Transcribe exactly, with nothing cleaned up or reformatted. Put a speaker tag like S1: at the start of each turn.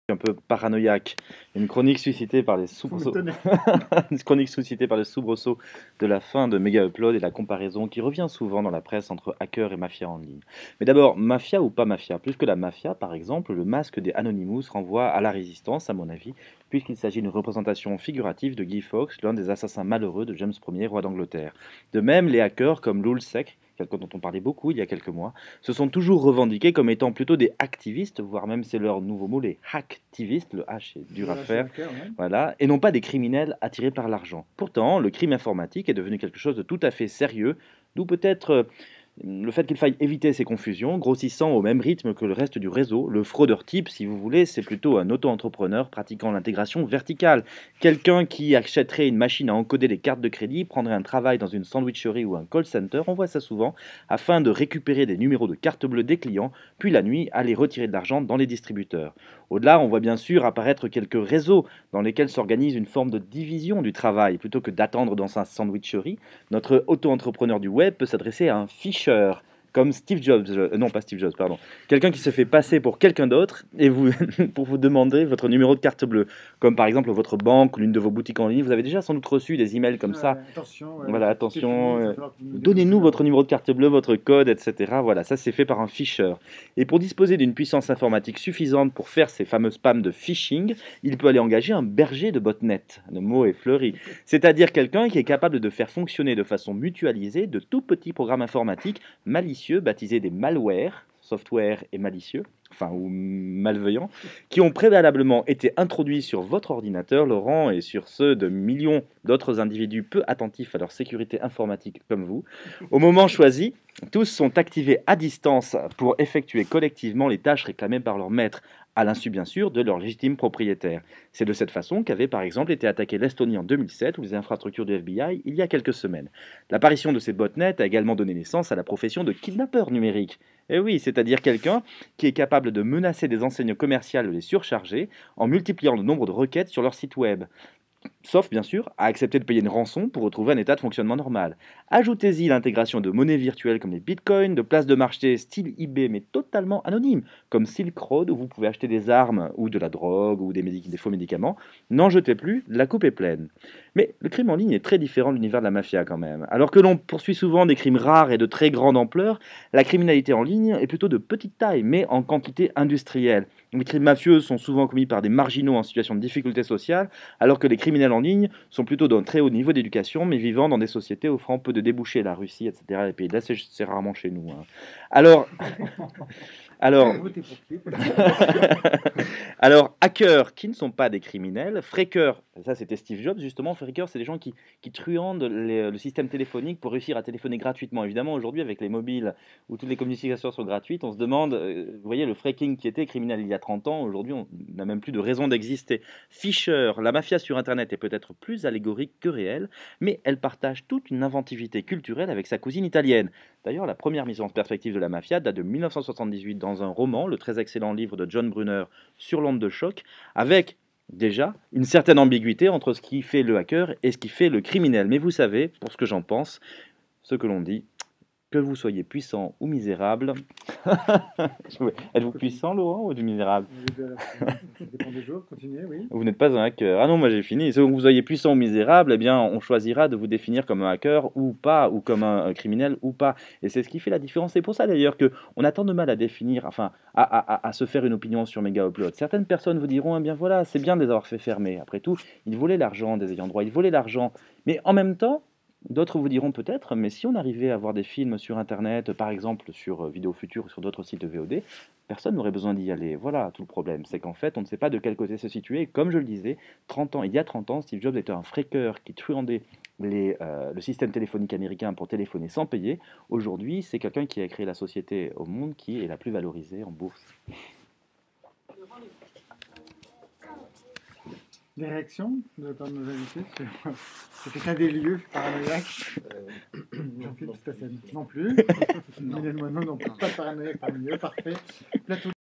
S1: un peu paranoïaque, une chronique suscitée par les soubresauts une chronique suscitée par les soubresauts de la fin de Mega Upload et la comparaison qui revient souvent dans la presse entre hackers et mafia en ligne. Mais d'abord, mafia ou pas mafia? Plus que la mafia, par exemple, le masque des Anonymous renvoie à la résistance, à mon avis, puisqu'il s'agit d'une représentation figurative de Guy Fawkes, l'un des assassins malheureux de James Ier, roi d'Angleterre. De même, les hackers comme Lulzsec, quelqu'un dont on parlait beaucoup il y a quelques mois, se sont toujours revendiqués comme étant plutôt des activistes, voire même c'est leur nouveau mot, les hacktivistes, le H est dur à faire, voilà, et non pas des criminels attirés par l'argent. Pourtant, le crime informatique est devenu quelque chose de tout à fait sérieux, d'où peut-être euh, le fait qu'il faille éviter ces confusions, grossissant au même rythme que le reste du réseau. Le fraudeur type, si vous voulez, c'est plutôt un auto-entrepreneur pratiquant l'intégration verticale. Quelqu'un qui achèterait une machine à encoder les cartes de crédit, prendrait un travail dans une sandwicherie ou un call center, on voit ça souvent, afin de récupérer des numéros de carte bleue des clients, puis la nuit, aller retirer de l'argent dans les distributeurs. Au-delà, on voit bien sûr apparaître quelques réseaux dans lesquels s'organise une forme de division du travail. Plutôt que d'attendre dans sa sandwicherie, notre auto-entrepreneur du web peut s'adresser à un ficheur, comme Steve Jobs, euh, non pas Steve Jobs, pardon, quelqu'un qui se fait passer pour quelqu'un d'autre et vous pour vous demander votre numéro de carte bleue, comme par exemple votre banque ou l'une de vos boutiques en ligne. Vous avez déjà sans doute reçu des emails comme
S2: Ouais,
S1: ça.
S2: attention, ouais,
S1: Voilà, attention, euh,
S2: nous
S1: donnez-nous votre numéro de carte bleue, votre code, et cetera. Voilà, ça c'est fait par un fisher. Et pour disposer d'une puissance informatique suffisante pour faire ces fameux spams de phishing, il peut aller engager un berger de botnet. Le mot est fleuri. C'est-à-dire quelqu'un qui est capable de faire fonctionner de façon mutualisée de tout petits programmes informatiques malicieux, baptisés des malwares, software et malicieux, enfin ou malveillants, qui ont préalablement été introduits sur votre ordinateur, Laurent, et sur ceux de millions d'autres individus peu attentifs à leur sécurité informatique comme vous. Au moment choisi, tous sont activés à distance pour effectuer collectivement les tâches réclamées par leur maître, à l'insu bien sûr de leur légitime propriétaire. C'est de cette façon qu'avait par exemple été attaquée l'Estonie en deux mille sept ou les infrastructures du F B I il y a quelques semaines. L'apparition de ces botnets a également donné naissance à la profession de kidnappeur numérique. Et oui, c'est-à-dire quelqu'un qui est capable de menacer des enseignes commerciales de les surcharger en multipliant le nombre de requêtes sur leur site web. Sauf, bien sûr, à accepter de payer une rançon pour retrouver un état de fonctionnement normal. Ajoutez-y l'intégration de monnaies virtuelles comme les bitcoins, de places de marché style eBay mais totalement anonymes, comme Silk Road où vous pouvez acheter des armes ou de la drogue ou des, médic- des faux médicaments. N'en jetez plus, la coupe est pleine. Mais le crime en ligne est très différent de l'univers de la mafia quand même. Alors que l'on poursuit souvent des crimes rares et de très grande ampleur, la criminalité en ligne est plutôt de petite taille mais en quantité industrielle. Les crimes mafieux sont souvent commis par des marginaux en situation de difficulté sociale, alors que les criminels en ligne sont plutôt d'un très haut niveau d'éducation, mais vivant dans des sociétés offrant peu de débouchés, la Russie, et cetera. Les pays de là, c'est c'est rarement chez nous. Hein. Alors, alors, alors, hackers qui ne sont pas des criminels, frackers, ça c'était Steve Jobs justement, frackers c'est des gens qui, qui truandent les- le système téléphonique pour réussir à téléphoner gratuitement. Évidemment aujourd'hui avec les mobiles où toutes les communications sont gratuites, on se demande, euh, vous voyez le fracking qui était criminel il y a trente ans, aujourd'hui on n'a même plus de raison d'exister. Fisher, la mafia sur internet est peut-être plus allégorique que réelle, mais elle partage toute une inventivité culturelle avec sa cousine italienne. D'ailleurs la première mise en perspective de la mafia date de mille neuf cent soixante-dix-huit dans un roman, le très excellent livre de John Brunner sur l'onde de choc, avec déjà une certaine ambiguïté entre ce qui fait le hacker et ce qui fait le criminel. Mais vous savez, pour ce que j'en pense, ce que l'on dit, que vous soyez puissant ou misérable. Êtes-vous puissant, Laurent, ou du misérable?
S2: Ça dépend des jours, continuez, oui.
S1: Vous n'êtes pas un hacker. Ah non, moi j'ai fini. Selon que vous soyez puissant ou misérable, eh bien, on choisira de vous définir comme un hacker ou pas, ou comme un, un criminel ou pas. Et c'est ce qui fait la différence. C'est pour ça d'ailleurs que on a tant de mal à définir, enfin, à, à, à, à se faire une opinion sur Mega Upload. Certaines personnes vous diront, eh bien voilà, c'est bien de les avoir fait fermer. Après tout, ils volaient l'argent des ayants droit, ils volaient l'argent. Mais en même temps, d'autres vous diront peut-être, mais si on arrivait à voir des films sur Internet, par exemple sur euh, Vidéo Futur ou sur d'autres sites de V O D, personne n'aurait besoin d'y aller. Voilà tout le problème. C'est qu'en fait, on ne sait pas de quel côté se situer. Et comme je le disais, trente ans, il y a trente ans, Steve Jobs était un fracker qui truandait les, euh, le système téléphonique américain pour téléphoner sans payer. Aujourd'hui, c'est quelqu'un qui a créé la société au monde qui est la plus valorisée en bourse.
S2: Des réactions de la part de nos invités sur c'est quelqu'un des lieux paranoïaque. Jean-Philippe Stassen non plus. Mylène Moineau non plus. Pas de paranoïaque parmi eux, parfait. Plateau